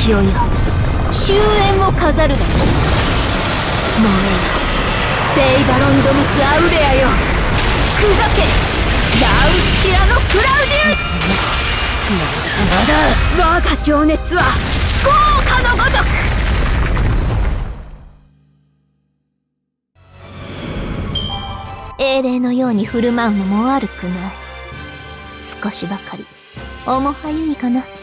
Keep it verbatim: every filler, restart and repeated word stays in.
しおよ、終焉を飾るだろう。燃えよ、ペイバロンドムス・アウレアよ、砕けラウスキラのクラウディウス。まだまだ我が情熱は豪華のごとく。英霊のように振る舞うのも悪くない。少しばかり面はゆいかな。